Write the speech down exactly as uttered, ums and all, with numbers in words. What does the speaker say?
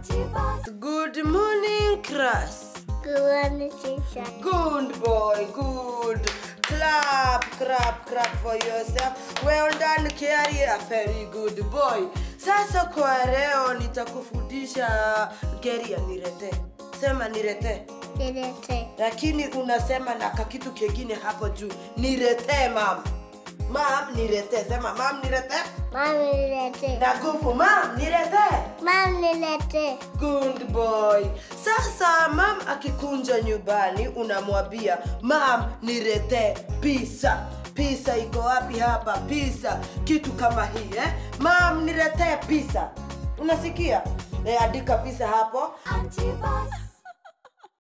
Good morning, class. Good morning, teacher. Good boy, good. Clap, clap, clap for yourself. Well done, Keria. Very good boy. Sasa kwa leo nitakufundisha Keria nirete. Sema nirete. Nirete. Lakini unasema na kakitu kingine hapo juu. Nirete, mam. Mam, nirete. Sema mam nirete. Mam, nirete. Na nguvu, mam, nirete. Mam, nirete. Good boy. Sasa mam akikunja nyumbani unamwambia, mam, nirete pizza. Pizza iko wapi hapa? Pizza. Kitu kama hii, eh? Mam, nirete pizza. Unasikia? Eh, andika pizza hapo.